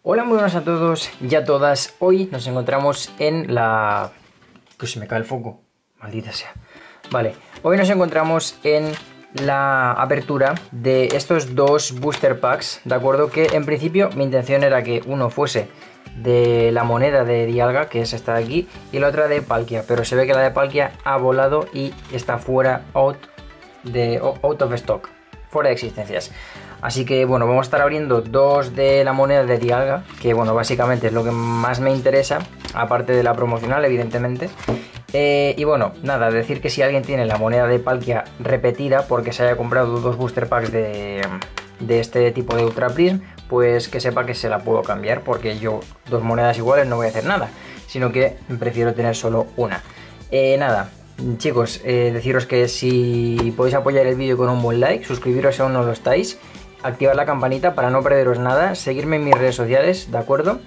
Hola, muy buenas a todos y a todas. Hoy nos encontramos en la... Que se me cae el foco, maldita sea. Vale, hoy nos encontramos en la apertura de estos dos booster packs, ¿de acuerdo? Que en principio mi intención era que uno fuese de la moneda de Dialga, que es esta de aquí, y la otra de Palkia, pero se ve que la de Palkia ha volado y está fuera, out of stock, fuera de existencias. Así que bueno, vamos a estar abriendo dos de la moneda de Dialga, que bueno, básicamente es lo que más me interesa, aparte de la promocional, evidentemente. Y bueno, nada, decir que si alguien tiene la moneda de Palkia repetida porque se haya comprado dos booster packs de este tipo de Ultra Prism, pues que sepa que se la puedo cambiar, porque yo dos monedas iguales no voy a hacer nada, sino que prefiero tener solo una. Nada, chicos, deciros que si podéis apoyar el vídeo con un buen like, suscribiros si aún no lo estáis, activar la campanita para no perderos nada, seguirme en mis redes sociales, ¿de acuerdo?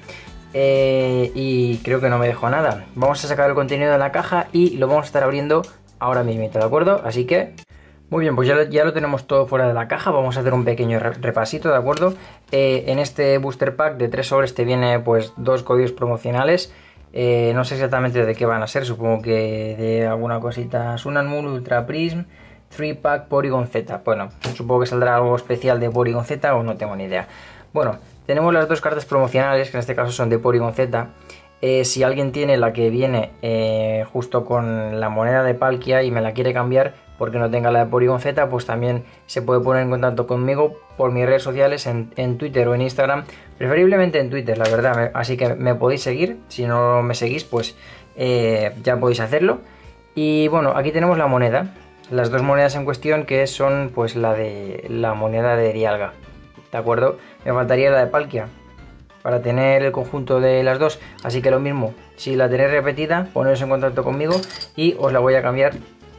Y creo que no me dejo nada. Vamos a sacar el contenido de la caja y lo vamos a estar abriendo ahora mismo, ¿de acuerdo? Así que... Muy bien, pues ya lo tenemos todo fuera de la caja. Vamos a hacer un pequeño repasito, ¿de acuerdo? En este booster pack de 3 sobres te viene pues dos códigos promocionales. No sé exactamente de qué van a ser, supongo que de alguna cosita. Sun and Moon, Ultra Prism, 3 pack Porygon Z. Bueno, supongo que saldrá algo especial de Porygon Z o no tengo ni idea. Bueno, tenemos las dos cartas promocionales, que en este caso son de Porygon Z. Si alguien tiene la que viene justo con la moneda de Palkia y me la quiere cambiar porque no tenga la de Porygon Z, pues también se puede poner en contacto conmigo por mis redes sociales en Twitter o en Instagram, preferiblemente en Twitter, la verdad, así que me podéis seguir. Si no me seguís, pues ya podéis hacerlo. Y bueno, aquí tenemos la moneda, las dos monedas en cuestión, que son pues la moneda de Dialga, ¿de acuerdo? Me faltaría la de Palkia para tener el conjunto de las dos, así que lo mismo, si la tenéis repetida, poneros en contacto conmigo y os la voy a cambiar,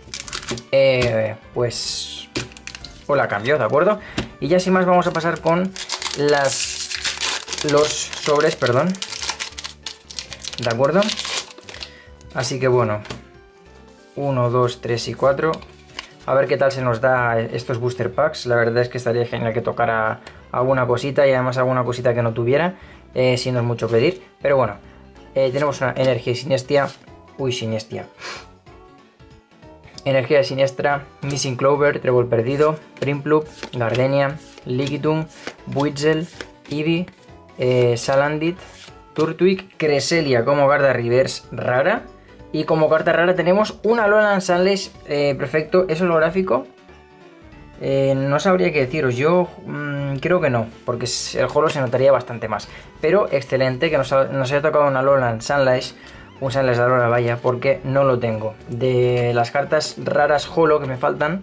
pues os la cambio, ¿de acuerdo? Y ya sin más vamos a pasar con los sobres, perdón, ¿de acuerdo? Así que bueno, 1, 2, 3 y 4, a ver qué tal se nos da estos booster packs. La verdad es que estaría genial que tocara alguna cosita, y además alguna cosita que no tuviera, si no es mucho pedir, pero bueno. Tenemos una energía siniestra, energía siniestra, Missing Clover, Trébol perdido, Prinplup, Gardenia, Lickitung, Buizel, Eevee, Salandit, Turtwig, Cresselia como carta reverse rara, y como carta rara tenemos una Alolan Sunlace perfecto. ¿Es holográfico? No sabría qué deciros, yo creo que no, porque el holo se notaría bastante más. Pero excelente que nos haya tocado una Alolan Sunlace, un Sunlace de Alola, vaya, porque no lo tengo. De las cartas raras holo que me faltan,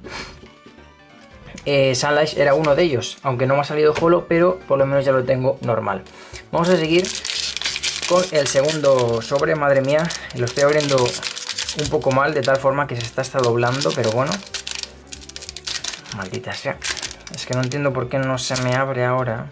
Sunlace era uno de ellos, aunque no me ha salido holo, pero por lo menos ya lo tengo normal. Vamos a seguir con el segundo sobre. Madre mía, lo estoy abriendo un poco mal, de tal forma que se está doblando, pero bueno. Maldita sea. Es que no entiendo por qué no se me abre ahora.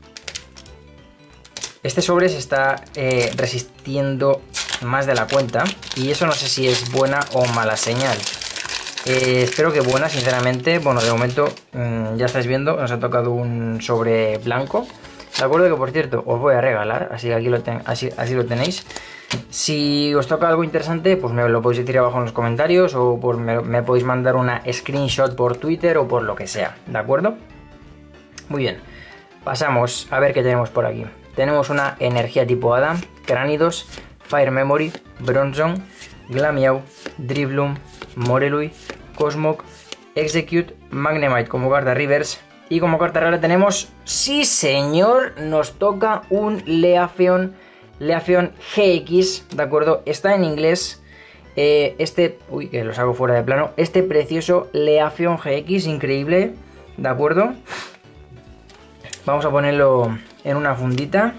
Este sobre se está resistiendo más de la cuenta, y eso no sé si es buena o mala señal. Espero que buena, sinceramente. Bueno, de momento ya estáis viendo, nos ha tocado un sobre blanco. De acuerdo, que por cierto os voy a regalar, así que aquí así lo tenéis. Si os toca algo interesante, pues me lo podéis decir abajo en los comentarios, o me podéis mandar una screenshot por Twitter o por lo que sea, ¿de acuerdo? Muy bien, pasamos a ver qué tenemos por aquí. Tenemos una energía tipo hada, Cranidos, Fire Memory, Bronzong, Glameow, Drifloon, Morelui, Cosmog, Execute, Magnemite como carta reverse. Y como carta rara tenemos, sí señor, nos toca un Leafeon GX, ¿de acuerdo? Está en inglés, uy, que lo saco fuera de plano, este precioso Leafeon GX, increíble, ¿de acuerdo? Vamos a ponerlo en una fundita.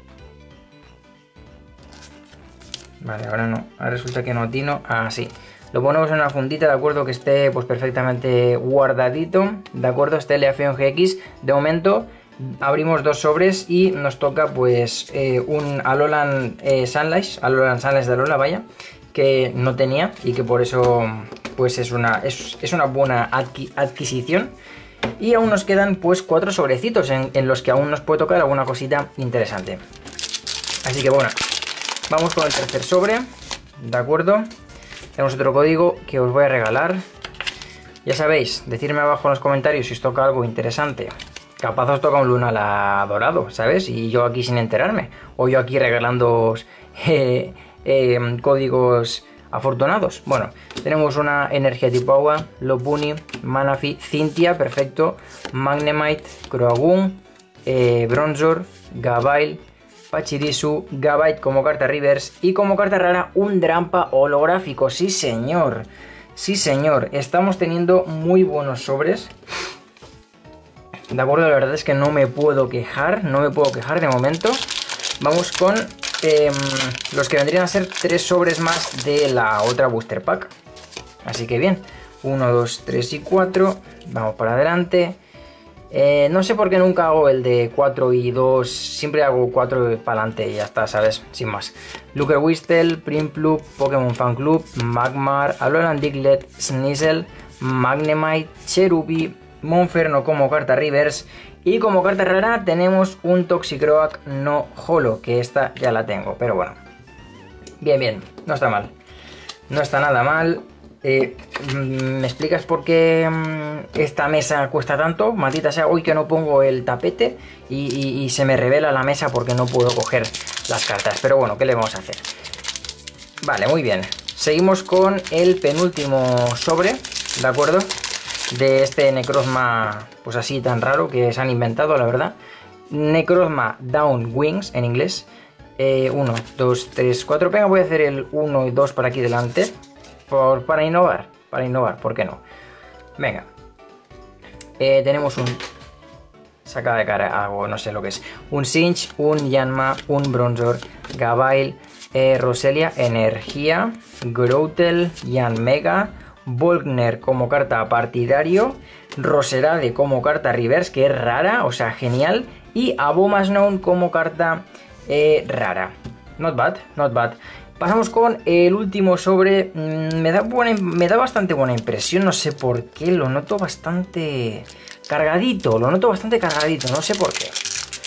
Vale, ahora no, ahora resulta que no atino, así. Lo ponemos en una fundita, ¿de acuerdo? Que esté pues perfectamente guardadito, ¿de acuerdo? Este Leafeon GX, de momento abrimos dos sobres y nos toca pues un Alolan Sunlace, de Alola, vaya, que no tenía y que por eso pues es una buena adquisición. Y aún nos quedan pues 4 sobrecitos en los que aún nos puede tocar alguna cosita interesante. Así que bueno, vamos con el tercer sobre, ¿de acuerdo? Tenemos otro código que os voy a regalar. Ya sabéis, decidme abajo en los comentarios si os toca algo interesante. Capaz os toca un Lunala dorado, ¿sabes? Y yo aquí sin enterarme. O yo aquí regalando códigos afortunados. Bueno, tenemos una energía tipo agua, Lopuni, Manaphy, Cynthia, perfecto, Magnemite, Croagun, Bronzor, Gabail, Pachirisu, Gabite como carta reverse y como carta rara un Drampa holográfico. Sí señor, sí señor, estamos teniendo muy buenos sobres. De acuerdo, la verdad es que no me puedo quejar, de momento. Vamos con los que vendrían a ser 3 sobres más de la otra booster pack. Así que bien, 1, 2, 3 y 4, vamos para adelante. No sé por qué nunca hago el de 4 y 2, siempre hago 4 para adelante y ya está, ¿sabes? Sin más. Looker Whistle, Primplup, Pokémon Fan Club, Magmar, Alolan Diglett, Sneasel, Magnemite, Cherubi, Monferno como carta reverse y como carta rara tenemos un Toxicroak no holo, que esta ya la tengo, pero bueno. Bien, bien, no está mal. No está nada mal. ¿Me explicas por qué esta mesa cuesta tanto? Maldita sea, hoy que no pongo el tapete y se me revela la mesa porque no puedo coger las cartas. Pero bueno, ¿qué le vamos a hacer? Vale, muy bien. Seguimos con el penúltimo sobre, ¿de acuerdo? De este Necrozma, pues así tan raro que se han inventado, la verdad. Necrozma Down Wings en inglés. 1, 2, 3, 4. Venga, voy a hacer el 1 y 2 para aquí delante. Para innovar, ¿por qué no? Venga. Tenemos un... Saca de cara algo, no sé lo que es. Un Sinch, un Yanma, un Bronzor, Gabail, Roselia, Energía, Growtel, Yanmega, Volkner como carta partidario, Roserade como carta reverse, que es rara, o sea, genial, y Abomasnow como carta rara. Not bad, not bad. Pasamos con el último sobre. Me da bastante buena impresión, no sé por qué, lo noto bastante cargadito, no sé por qué.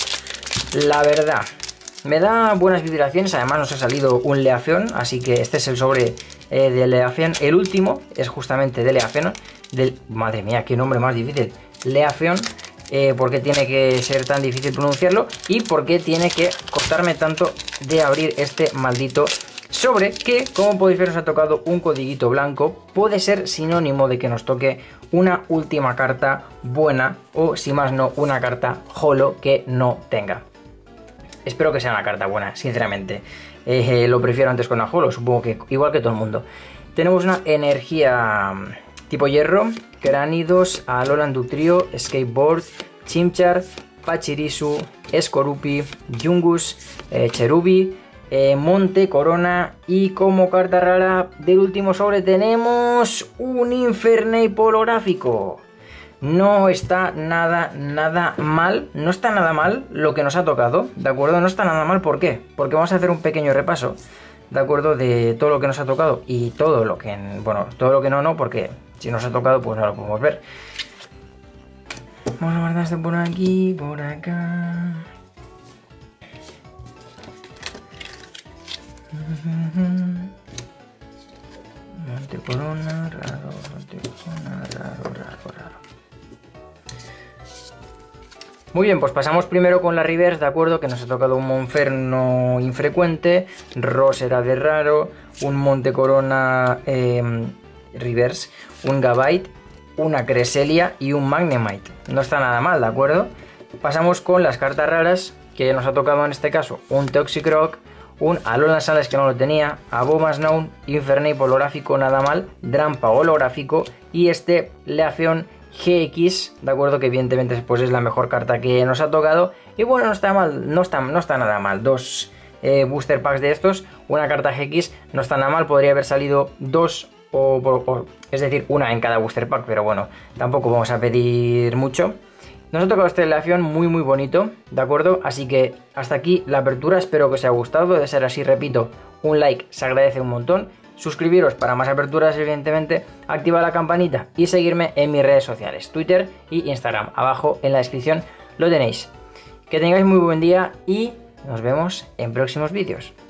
La verdad, me da buenas vibraciones, además nos ha salido un Leafeon, así que este es el sobre de Leafeon. El último es justamente de Leafeon, madre mía, qué nombre más difícil, Leafeon. ¿Por qué tiene que ser tan difícil pronunciarlo? ¿Y por qué tiene que costarme tanto de abrir este maldito sobre? Que, como podéis ver, nos ha tocado un codiguito blanco. Puede ser sinónimo de que nos toque una última carta buena o, si más no, una carta holo que no tenga. Espero que sea una carta buena, sinceramente. Lo prefiero antes con la holo, supongo que igual que todo el mundo. Tenemos una energía tipo hierro, Cranidos, Alolan Dugtrio, Skateboard, Chimchar, Pachirisu, Skorupi, Yungus, Cherubi, Monte Corona, y como carta rara del último sobre tenemos un Infernape holográfico. No está nada mal, no está nada mal lo que nos ha tocado, ¿de acuerdo? No está nada mal, ¿por qué? Porque vamos a hacer un pequeño repaso, ¿de acuerdo? De todo lo que nos ha tocado y todo lo que, bueno, todo lo que no, porque si nos ha tocado pues no lo podemos ver. Vamos a guardar esto por aquí, por acá. Monte Corona, raro, Monte Corona, raro. Muy bien, pues pasamos primero con la reverse, ¿de acuerdo? Que nos ha tocado un Monferno infrecuente, Roserade raro, un Monte Corona reverse, un Gabite, una Cresselia y un Magnemite. No está nada mal, ¿de acuerdo? Pasamos con las cartas raras, que nos ha tocado en este caso un Toxicroak, un Alolan Sales que no lo tenía, Abomasnow, Infernape holográfico, nada mal, Drampa holográfico y este Leafeon GX, de acuerdo, que evidentemente pues es la mejor carta que nos ha tocado. Y bueno, no está mal, no está nada mal. 2 booster packs de estos, una carta GX, no está nada mal. Podría haber salido 2 es decir, una en cada booster pack, pero bueno, tampoco vamos a pedir mucho. Nos ha tocado este Leafeon muy bonito, ¿de acuerdo? Así que hasta aquí la apertura, espero que os haya gustado. De ser así, repito, un like se agradece un montón. suscribiros para más aperturas, evidentemente, activar la campanita y seguirme en mis redes sociales, Twitter y Instagram. Abajo en la descripción lo tenéis. Que tengáis muy buen día y nos vemos en próximos vídeos.